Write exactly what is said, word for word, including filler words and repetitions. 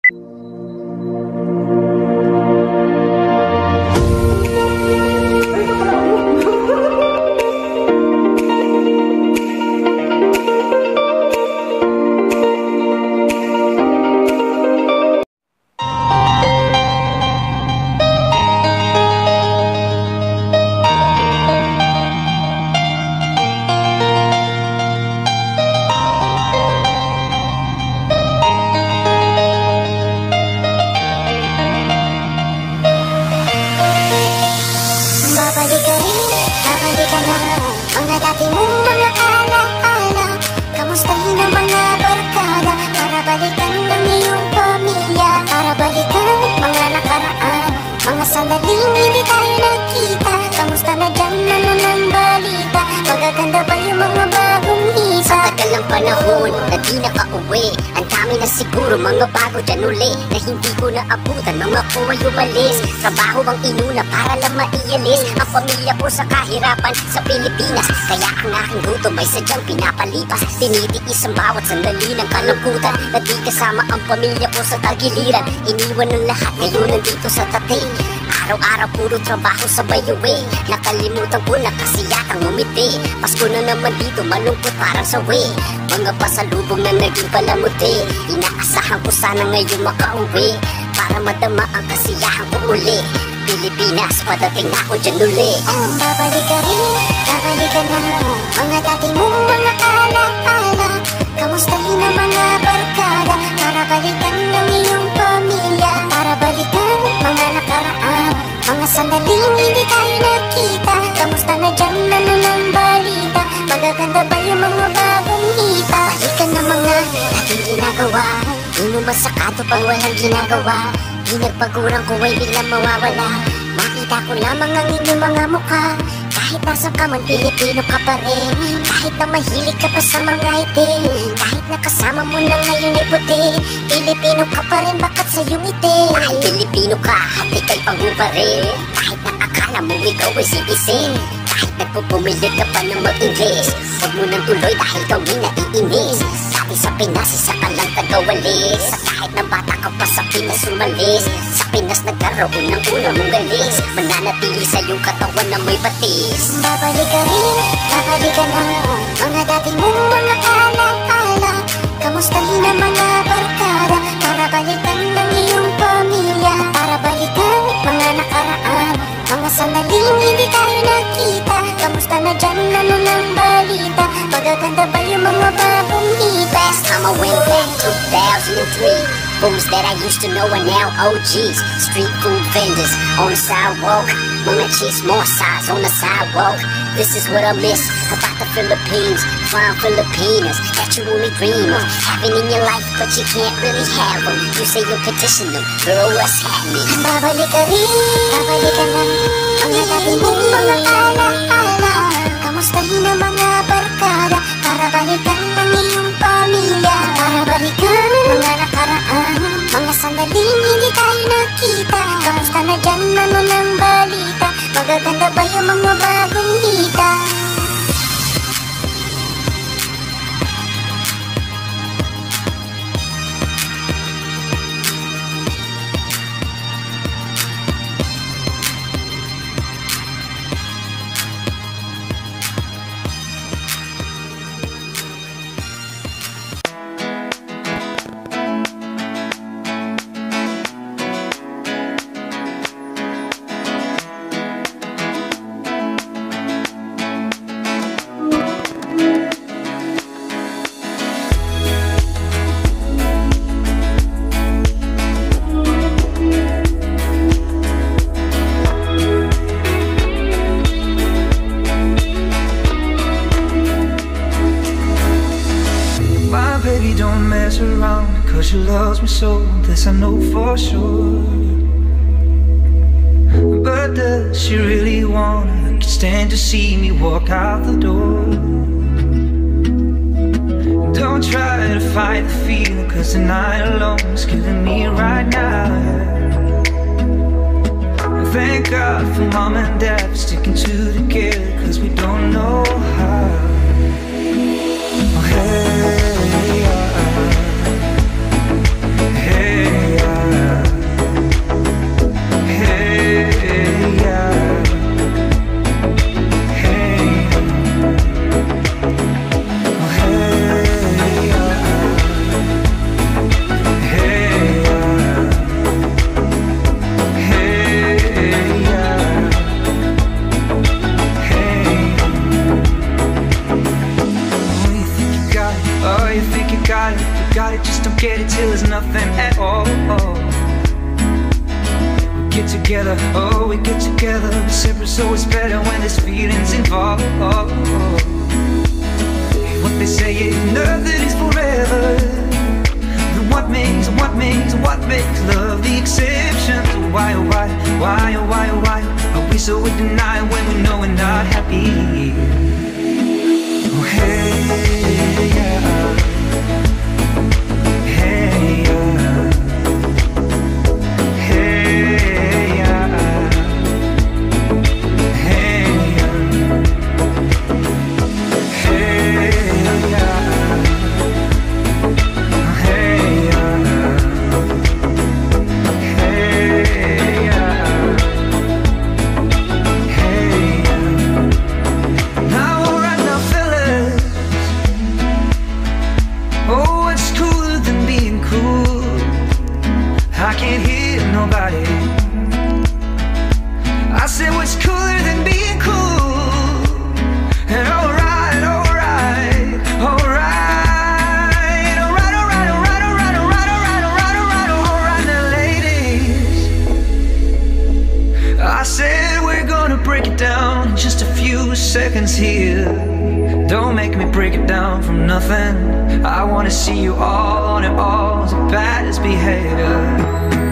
Trabaho ang inuna para lang maialis ang pamilya ko sa kahirapan sa Pilipinas. Kaya ang aking gutom ay sadyang pinapalipas. Tinitiis ang bawat sandali ng kalungkutan na di kasama ang pamilya ko sa tagiliran. Iniwan ng lahat, ngayon nandito sa Tatay. Araw-araw puro trabaho sa bayuwi. Nakalimutan ko na kasiyakang umiti. Pasko na naman dito, malungkot parang sawi. Mga pasalubong na naging palamuti. Inaasahan ko sana ngayon makauwi para madama ang kasiyahan ko uli. Pilipinas, padating na ako dyan uli. um, Babalik ka rin, babalik ka na. Mga dati mong mga alaala, kamustahin ang mga barkada, para balikan ng iyong pamilya, para balikan mga nakaraan, mga sandaling hindi tayo nakita. Kamusta na dyan, ano ng balita? Magaganda ba yung mga bagong hita? Balikan ng mga dating ginagawa. Di mo masakado pag walang ginagawa. Di nagpagurang ko ay biglang mawawala. Makita ko lamang ang inyong mga mukha. Kahit nasa ka man, Pilipino ka pa rin. Kahit na mahilig ka pa sa mga itim, kahit nakasama mo na ngayon ay puti, Pilipino ka pa rin, bakat sa iyong itim. Dahil Pilipino ka, hati kay pangu pa rin. Kahit na akala mo ikaw ay citizen, kahit nagpupumilit ka pa ng mag-Ingles, huwag mo nang tuloy dahil gawin na iinis. Dati sa Pinas, isa ka lang tagawalis. Sa kahit na bata ka pa sa Pinas umalis, sa Pinas nagkaroon ng una mong galis. Mananatili sa iyong katawan na may batis. Babalik ka rin, babalik ka na. Mga dati mong mga alaala, kamustahin ang mga barkada, para balikan ng iyong pamilya, para balikan mga nakaraan, mga sandaling hindi tayo nakita. Kamusta na dyan, ano ng balita? Magaganda ba yung mga bagong hita? Last time I went back, two thousand three. Fools that I used to know are now O Gs. Street food vendors on the sidewalk. Mga chicks, more size on the sidewalk. This is what I miss about the Philippines. Fine Filipinas that you only dream of having in your life, but you can't really have them. You say you'll petition them, girl, what's happening? Babalik ka rin, babalik ka na. Mga dati mong mga alaala, kamustahin ang mga barkada, para balikan ng iyong pamilya, para balikan mga nakaraan, mga sandaling hindi tayo nakita. Kamusta na dyan, ano ng balita? Magaganda ba yung mga bagong hita? Cause she loves me so, this I know for sure. But does she really wanna stand to see me walk out the door? Don't try to fight the feeling, cause the night alone is killing me right now. Thank God for mom and dad for sticking together, cause we don't know how. Oh, hey, uh, hey, uh. got it, just don't get it till there's nothing at all. We get together, oh, we get together. Separate's always better when there's feelings involved. What they say is nothing is forever. Then what makes, what makes, what makes love the exception? So why, oh why, why, oh why, oh why are we so in denial when we know we're not happy? Oh hey, yeah. Hey, yeah. Hey, yeah. Hey, yeah. Hey, yeah. Hey, yeah. Hey, yeah. Hey, yeah. Now, alright now, fellas. Oh, what's cooler than being cool? I can't hear nobody. I said, what's cooler than being cool? And alright, alright, alright, alright, alright, alright, alright, alright, alright, alright, alright, alright, now ladies. I said we're gonna break it down in just a few seconds here. Don't make me break it down from nothing. I wanna see you all on it all as a bad behavior.